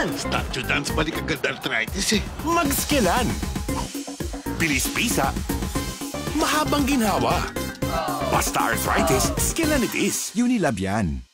Statue dance balik agad arthritis eh. Mag-Skillan. Bilis pisa. Mahabang ginhawa. Basta arthritis, Skillan it is. Unilab yan.